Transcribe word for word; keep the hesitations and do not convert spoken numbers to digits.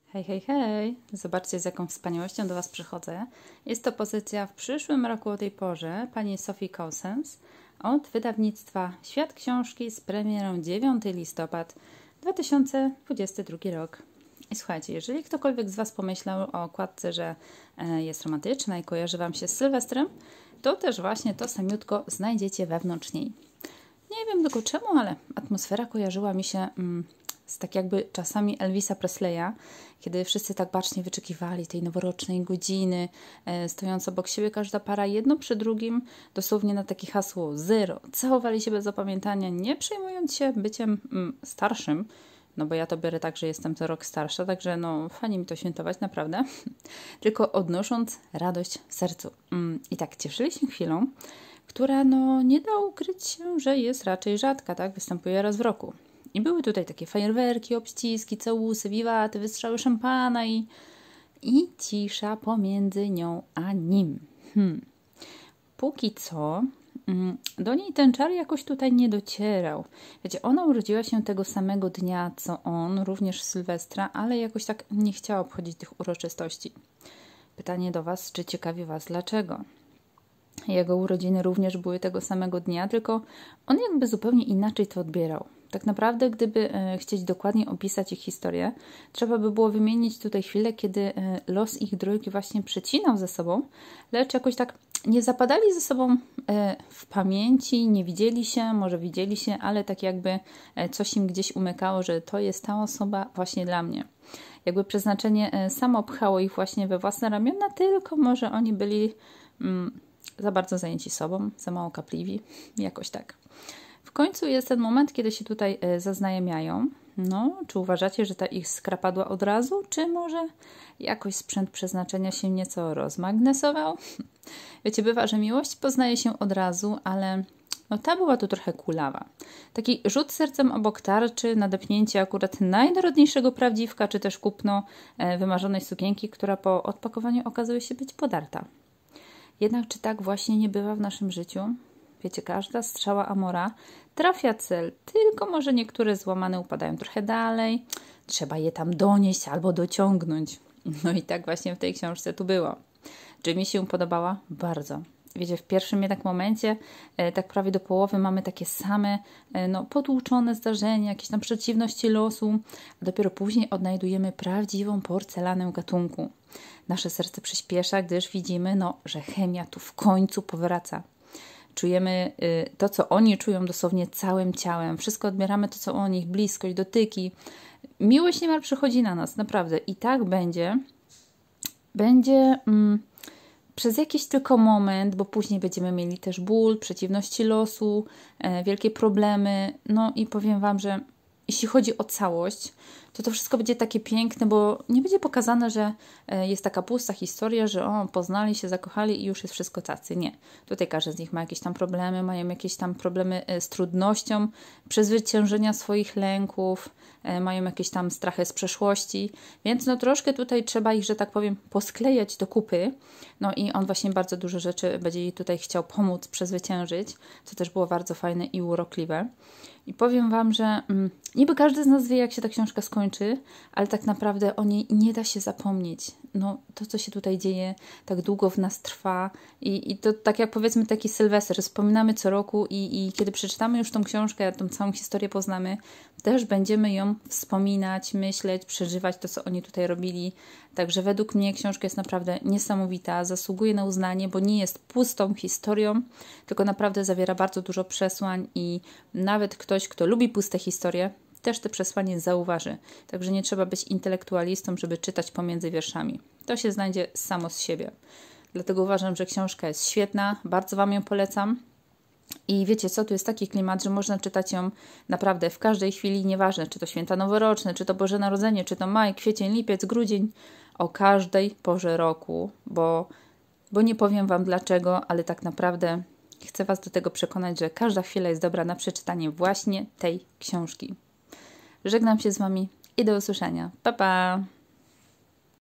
Hej, hej, hej! Zobaczcie, z jaką wspaniałością do Was przychodzę. Jest to pozycja w przyszłym roku o tej porze pani Sophie Cousens od wydawnictwa Świat Książki z premierą dziewiątego listopada dwa tysiące dwudziesty drugi rok. I słuchajcie, jeżeli ktokolwiek z Was pomyślał o okładce, że jest romantyczna i kojarzy Wam się z Sylwestrem, to też właśnie to samiutko znajdziecie wewnątrz niej. Nie wiem tylko czemu, ale atmosfera kojarzyła mi się mm, z tak jakby czasami Elvisa Presleya, kiedy wszyscy tak bacznie wyczekiwali tej noworocznej godziny, e, stojąc obok siebie każda para jedno przy drugim, dosłownie na takie hasło zero. Całowali się bez opamiętania, nie przejmując się byciem mm, starszym, no bo ja to biorę tak, że jestem to rok starsza, także no fajnie mi to świętować, naprawdę, tylko odnosząc radość w sercu. Mm, I tak cieszyli się chwilą, która no nie da ukryć się, że jest raczej rzadka, tak? Występuje raz w roku. I były tutaj takie fajerwerki, obściski, całusy, wiwaty, wystrzały szampana i, i cisza pomiędzy nią a nim. Hmm. Póki co mm, do niej ten czar jakoś tutaj nie docierał. Wiecie, ona urodziła się tego samego dnia, co on, również Sylwestra, ale jakoś tak nie chciała obchodzić tych uroczystości. Pytanie do Was, czy ciekawi Was dlaczego? Jego urodziny również były tego samego dnia, tylko on jakby zupełnie inaczej to odbierał. Tak naprawdę, gdyby e, chcieć dokładnie opisać ich historię, trzeba by było wymienić tutaj chwilę, kiedy e, los ich drogi właśnie przecinał ze sobą, lecz jakoś tak nie zapadali ze sobą e, w pamięci, nie widzieli się, może widzieli się, ale tak jakby e, coś im gdzieś umykało, że to jest ta osoba właśnie dla mnie. Jakby przeznaczenie e, samo pchało ich właśnie we własne ramiona, tylko może oni byli mm, za bardzo zajęci sobą, za mało kapliwi, jakoś tak. W końcu jest ten moment, kiedy się tutaj zaznajamiają. No, czy uważacie, że ta ich skrapadła od razu, czy może jakoś sprzęt przeznaczenia się nieco rozmagnesował? Wiecie, bywa, że miłość poznaje się od razu, ale no, ta była tu trochę kulawa. Taki rzut sercem obok tarczy, nadepnięcie akurat najdorodniejszego prawdziwka, czy też kupno wymarzonej sukienki, która po odpakowaniu okazuje się być podarta. Jednak czy tak właśnie nie bywa w naszym życiu? Wiecie, każda strzała Amora trafia cel, tylko może niektóre złamane upadają trochę dalej. Trzeba je tam donieść albo dociągnąć. No i tak właśnie w tej książce tu było. Czy mi się podobała? Bardzo. Wiecie, w pierwszym jednak momencie, e, tak prawie do połowy, mamy takie same e, no, potłuczone zdarzenia, jakieś tam przeciwności losu, a dopiero później odnajdujemy prawdziwą porcelanę gatunku. Nasze serce przyspiesza, gdyż widzimy, no, że chemia tu w końcu powraca. Czujemy y, to, co oni czują dosłownie całym ciałem. Wszystko odbieramy to, co o nich, bliskość, dotyki. Miłość niemal przychodzi na nas, naprawdę. I tak będzie. Będzie mm, przez jakiś tylko moment, bo później będziemy mieli też ból, przeciwności losu, e, wielkie problemy. No i powiem Wam, że jeśli chodzi o całość, to to wszystko będzie takie piękne, bo nie będzie pokazane, że jest taka pusta historia, że o, poznali się, zakochali i już jest wszystko tacy. Nie. Tutaj każdy z nich ma jakieś tam problemy, mają jakieś tam problemy z trudnością przezwyciężenia swoich lęków, mają jakieś tam strachy z przeszłości, więc no troszkę tutaj trzeba ich, że tak powiem, posklejać do kupy. No i on właśnie bardzo dużo rzeczy będzie jej tutaj chciał pomóc przezwyciężyć, co też było bardzo fajne i urokliwe. I powiem Wam, że mm, niby każdy z nas wie, jak się ta książka skończy, ale tak naprawdę o niej nie da się zapomnieć. No, to, co się tutaj dzieje, tak długo w nas trwa i, i to tak jak powiedzmy taki Sylwester, wspominamy co roku i, i kiedy przeczytamy już tą książkę, tą całą historię poznamy, też będziemy ją wspominać, myśleć, przeżywać to, co oni tutaj robili. Także według mnie książka jest naprawdę niesamowita, zasługuje na uznanie, bo nie jest pustą historią, tylko naprawdę zawiera bardzo dużo przesłań i nawet ktoś, kto lubi puste historie, też te przesłanie zauważy. Także nie trzeba być intelektualistą, żeby czytać pomiędzy wierszami. To się znajdzie samo z siebie. Dlatego uważam, że książka jest świetna, bardzo Wam ją polecam. I wiecie co, tu jest taki klimat, że można czytać ją naprawdę w każdej chwili, nieważne czy to święta noworoczne, czy to Boże Narodzenie, czy to maj, kwiecień, lipiec, grudzień, o każdej porze roku, bo, bo nie powiem Wam dlaczego, ale tak naprawdę chcę Was do tego przekonać, że każda chwila jest dobra na przeczytanie właśnie tej książki. Żegnam się z Wami i do usłyszenia. Pa, pa!